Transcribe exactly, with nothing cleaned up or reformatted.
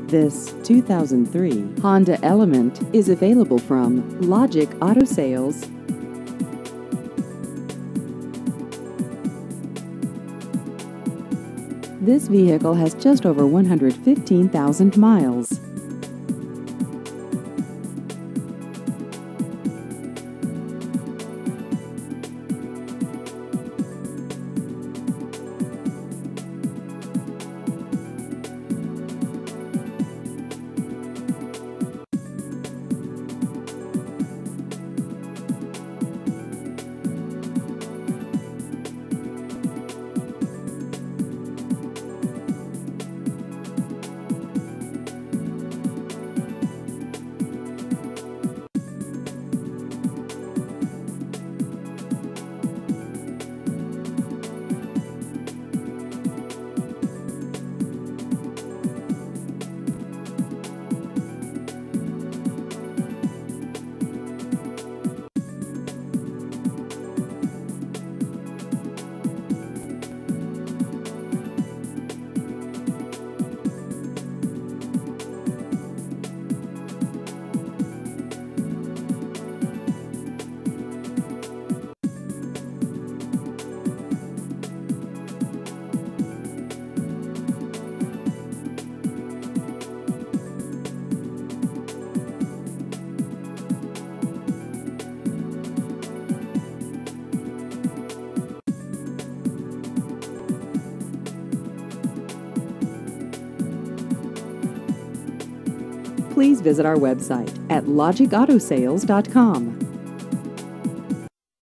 This two thousand three Honda Element is available from Logic Auto Sales. This vehicle has just over one hundred fifteen thousand miles. Please visit our website at logic auto sales dot com.